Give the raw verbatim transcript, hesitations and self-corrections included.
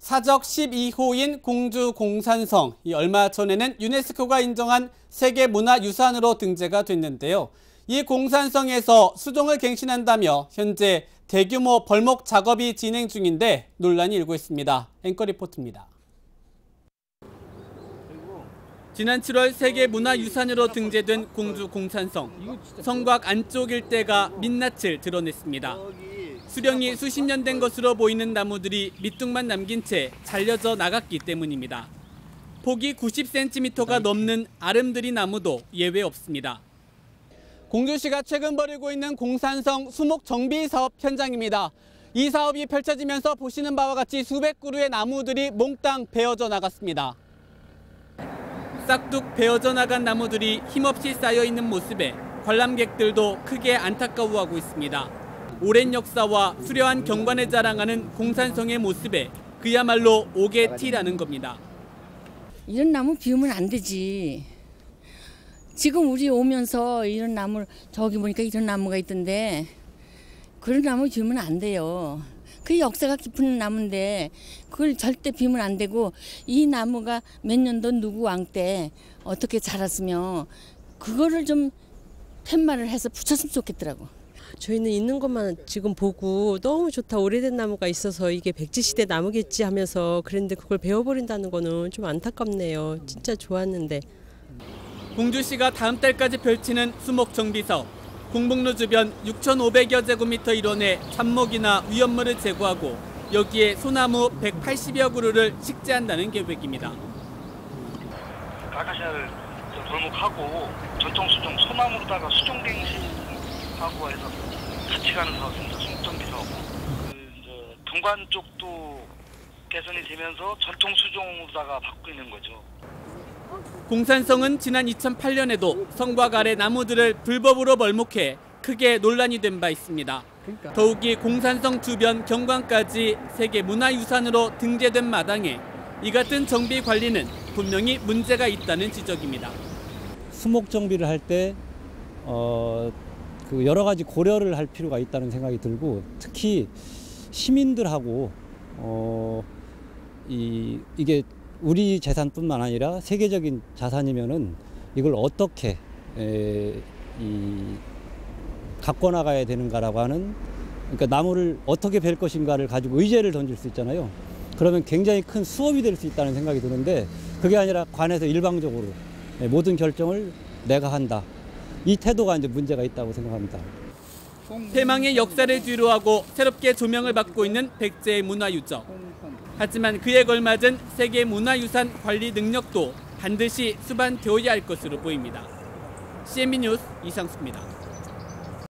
사적 십이 호인 공주 공산성, 이 얼마 전에는 유네스코가 인정한 세계문화유산으로 등재가 됐는데요. 이 공산성에서 수종을 갱신한다며 현재 대규모 벌목 작업이 진행 중인데 논란이 일고 있습니다. 앵커 리포트입니다. 지난 칠월 세계문화유산으로 등재된 공주 공산성. 성곽 안쪽 일대가 민낯을 드러냈습니다. 수령이 수십 년 된 것으로 보이는 나무들이 밑둥만 남긴 채 잘려져 나갔기 때문입니다. 폭이 구십 센티미터가 넘는 아름드리 나무도 예외 없습니다. 공주시가 최근 벌이고 있는 공산성 수목 정비 사업 현장입니다. 이 사업이 펼쳐지면서 보시는 바와 같이 수백 그루의 나무들이 몽땅 베어져 나갔습니다. 싹둑 베어져 나간 나무들이 힘없이 쌓여 있는 모습에 관람객들도 크게 안타까워하고 있습니다. 오랜 역사와 수려한 경관을 자랑하는 공산성의 모습에 그야말로 옥의 티라는 겁니다. 이런 나무 비우면 안 되지. 지금 우리 오면서 이런 나무, 저기 보니까 이런 나무가 있던데 그런 나무 비우면 안 돼요. 그 역사가 깊은 나무인데 그걸 절대 비우면 안 되고, 이 나무가 몇 년도 누구 왕 때 어떻게 자랐으며 그거를 좀 팻말을 해서 붙였으면 좋겠더라고. 저희는 있는 것만 지금 보고 너무 좋다, 오래된 나무가 있어서 이게 백제시대 나무겠지 하면서 그랬는데 그걸 베어버린다는 거는 좀 안타깝네요. 진짜 좋았는데. 공주시가 다음 달까지 펼치는 수목 정비 사업. 공복로 주변 육천오백여 제곱미터 일원의 잡목이나 위험물을 제거하고 여기에 소나무 백팔십여 그루를 식재한다는 계획입니다. 아카시아를 벌목하고 전통 수종 소나무로다가 수종갱신하고 해서 같이 가는 사업입니다. 수목 정비 사업. 그 이제 경관 쪽도 개선이 되면서 전통 수종으로다가 바꾸고 있는 거죠. 공산성은 지난 이천팔 년에도 성곽 아래 나무들을 불법으로 벌목해 크게 논란이 된 바 있습니다. 더욱이 공산성 주변 경관까지 세계문화유산으로 등재된 마당에 이 같은 정비 관리는 분명히 문제가 있다는 지적입니다. 수목 정비를 할 때 어, 그 여러 가지 고려를 할 필요가 있다는 생각이 들고, 특히 시민들하고 어, 이, 이게 우리 재산뿐만 아니라 세계적인 자산이면은 이걸 어떻게 에, 이, 갖고 나가야 되는가라고 하는, 그러니까 나무를 어떻게 벨 것인가를 가지고 의제를 던질 수 있잖아요. 그러면 굉장히 큰 수업이 될 수 있다는 생각이 드는데, 그게 아니라 관에서 일방적으로 모든 결정을 내가 한다. 이 태도가 이제 문제가 있다고 생각합니다. 패망의 역사를 뒤로하고 새롭게 조명을 받고 있는 백제의 문화유적. 하지만 그에 걸맞은 세계문화유산 관리 능력도 반드시 수반되어야 할 것으로 보입니다. 씨엔비 뉴스 이상수입니다.